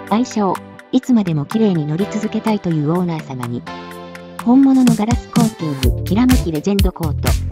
愛称、いつまでも綺麗に乗り続けたいというオーナー様に、本物のガラスコーティング、きらめきレジェンドコート。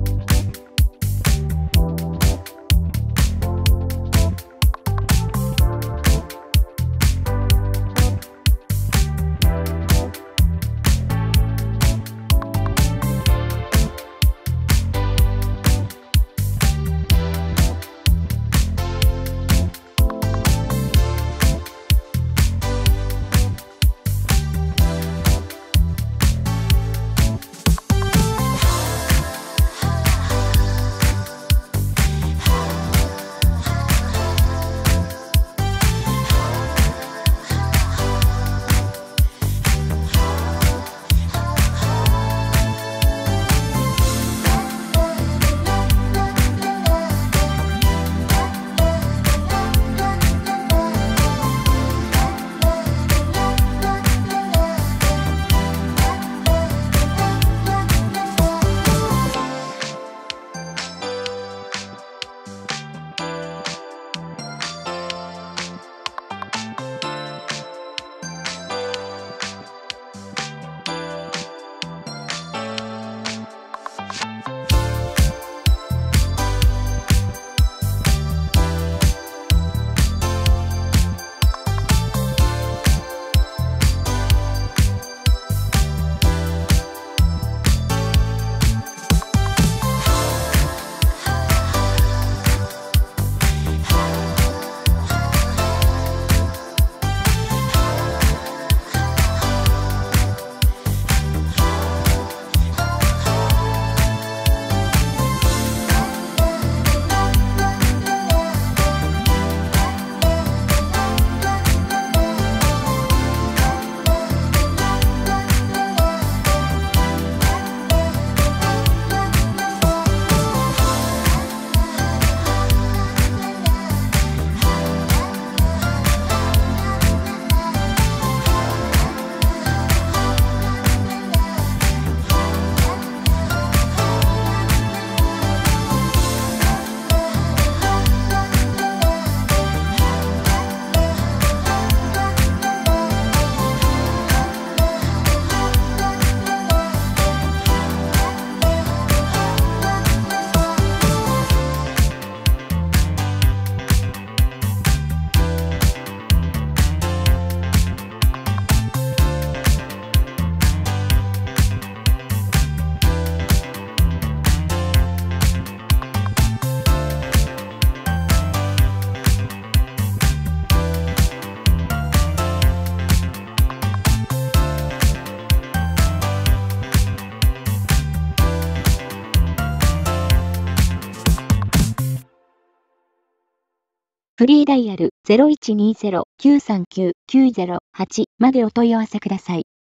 フリーダイヤル 0120-939-908 までお問い合わせください。